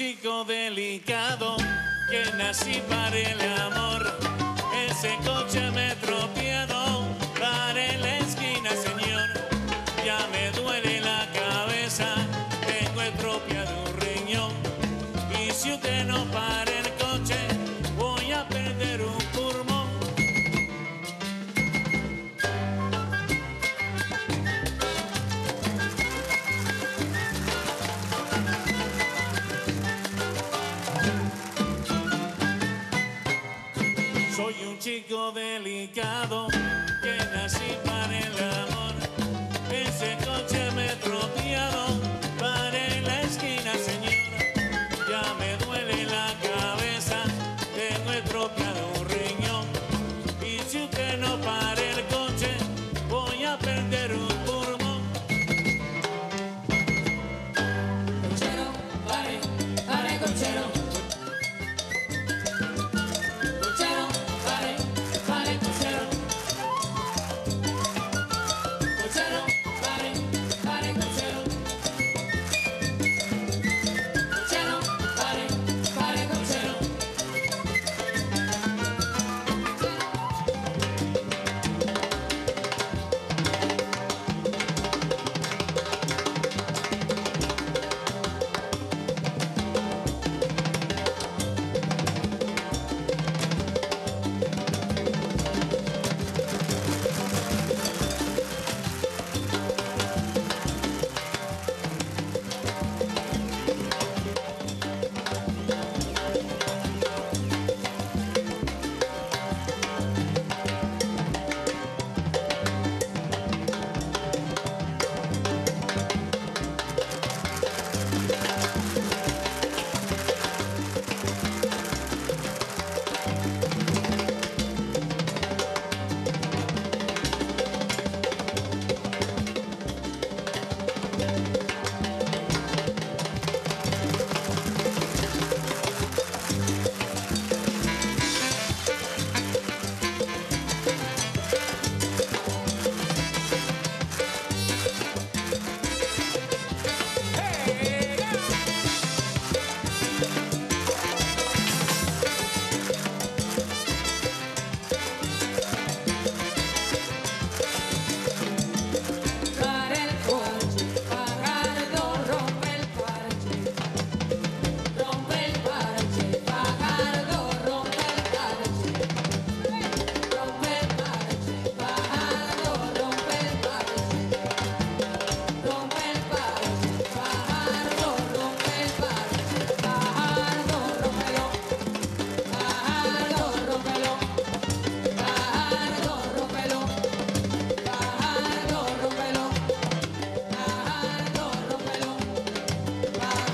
chico delicado que nací para el amor. Ese coche me tropiado para en la esquina, señor. Ya me duele la cabeza, tengo estropeado un riñón. Y si usted no para el coche, voy a perder un pulmón. Soy un chico delicado que nací para el amor. Ese coche me tropiado para en la esquina, señora. Ya me duele la cabeza, tengo estropeado un riñón. Y si usted no para el coche, voy a perder un pulmón. Cochero, pare, pare, cochero. Cochero, pare, pare, cochero. Cochero, pare, pare, cochero. Cochero, pare, pare, cochero. Para el coche, Fajardo rompe el parche. Rompe el parche, Fajardo rompe el parche. Rompe el parche, Fajardo rompe el parche. Rompe el parche, Fajardo rompe el parche. Fajardo, rómpelo. Fajardo, rómpelo. Fajardo, rómpelo. Fajardo, rómpelo. Fajardo, rómpelo. Fajardo, rómpelo. Fajardo, rómpelo.